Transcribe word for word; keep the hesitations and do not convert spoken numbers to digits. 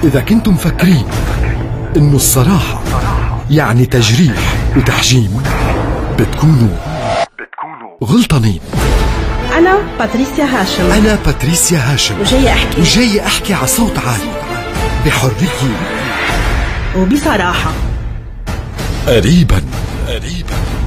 إذا كنتم مفكرين إنه الصراحة يعني تجريح وتحجيم بتكونوا بتكونوا غلطانين. أنا باتريسيا هاشم. أنا باتريسيا هاشم، وجاي أحكي وجاي أحكي على صوت عالي بحرية وبصراحة. قريبا قريبا